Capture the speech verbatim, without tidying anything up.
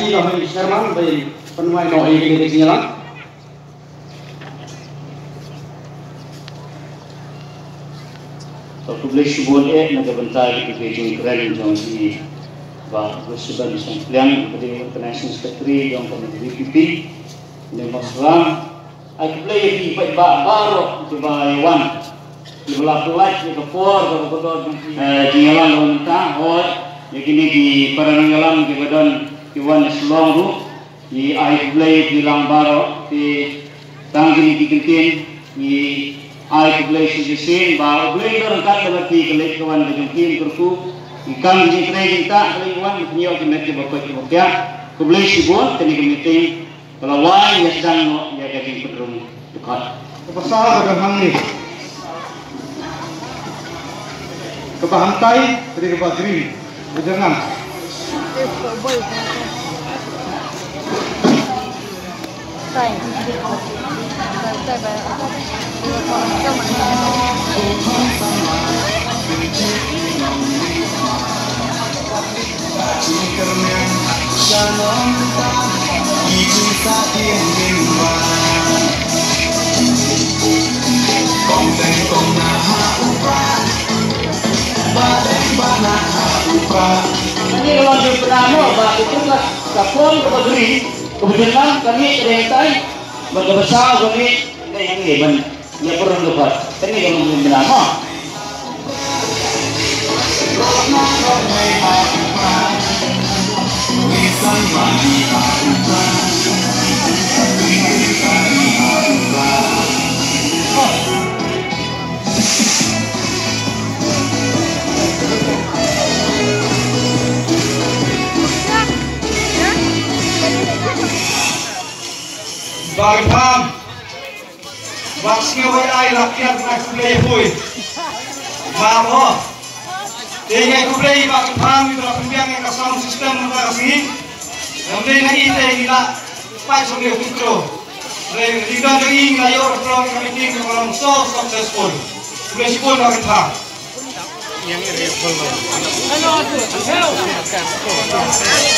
kasih kami Sherman dari penuai no ini di sini lah. Publish board eh nagabantay di Beijing keren jong si ba Russian Mission Plan dari International Secretary jong kami D P P ni maslam ay play di ba baro di ba one di bola flight di four di bodon eh dingalan lonta hot ya kini di parangalan di bodon di one slong ru di ay play di lang baro di tanggi di kintin di ay play si sin ba play ron kan berarti kelek kawan dengan tim terku ikan di training tak kawan punya kinet di bapak di bapak play si bon tadi meeting kalau lain ya sedang ya jadi pedrum dekat pasal pada hang ni kebahantai dari kebat green jangan Sai. Sai ba. Ini kalau di pertama, bah itu kan kapon kebagri. Kebetulan kami rentai berbesar kami yang ini ben ya perlu dapat ini yang belum lama Bagi paham, maksudnya ay rakyat nak kulay pun, paham oh? Dengan kulay bagi paham itu lah pembiang yang sound system mereka sini, kemudian lagi itu nila pas sambil mikro, lidah lagi ngayor from kami tinggal orang so successful, kulay si pun bagi paham. Yang ini